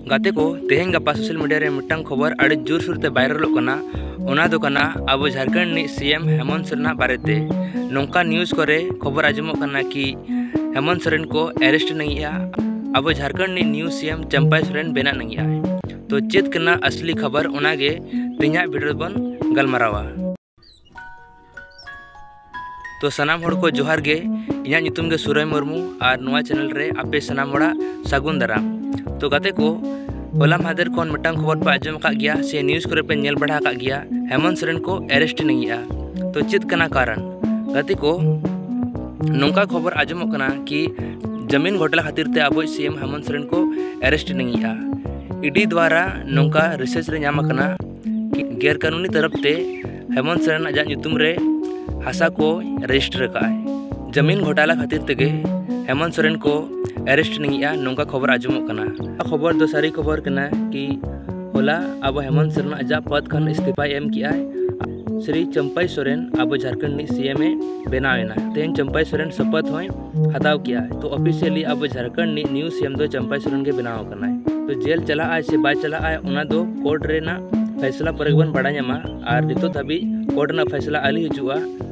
गाते को तेहें गपा सोशल मीडिया रे मिटन खबर अड़ी जोर सुरते वायरलोग कना ओना दो कना अब झारखंड नि सीएम हेमंत सोरेन बारेते नौका न्यूज़ करे खबर आजमो कना कि हेमंत सोरेन को अरेस्ट नहीं है। अब झारखंड नि न्यू सीएम चंपाई सोरेन बना नहीं है। तो चेत कना असली खबर ओनागे तिना वीडियो बन गलमारावा। तो सनाम होड़ को जोहार गे इना नितुम गे सुरय मुर्मू और नवा चैनल रे आपे सनाम होड़ा सागुन दाराम। तो गाते को होला मादर कोन मिटन खबर पे आजम का गया से न्यूज़ करे पे नेल बढ़ा का गया हेमंत सोरेन को अरेस्ट नहीं है। तो चित कना कारण गाते को नौका खबर आजम कना कि जमीन घोटाला खातिर ते अब सीएम हेमंत सोरेन को अरेस्ट नहीं है। ईडी द्वारा नौका रिसर्च रे नाम कना कि गैर कानूनी तरफ ते हेमंत सोरेन अजा नितुम रे हासा को रजिस्टर का है। जमीन घोटाला खातिर तेगे हेमंत सोरेन को अरेस्ट नहीं है नौका खबर आजमोग कना। खबर दो सारी खबर कना कि होला अब हेमंत सोरेन अजा पद खन इस्तीफा एम किया है। श्री चंपाई सोरेन अब झारखंड सीएम बनावेना तेन चंपाई सोरेन शपथ होय हताव किया है। तो ऑफिशियली अब झारखंड न्यू सीएम दो चंपाई सोरेन के बनाव कना है। तो जेल चला आए से बाय चला आए ओना दो कोर्ट रे ना फैसला पर बन बड़ा ᱧᱟᱢᱟ और नितो धाबी कोर्ट ना फैसला आली हजुआ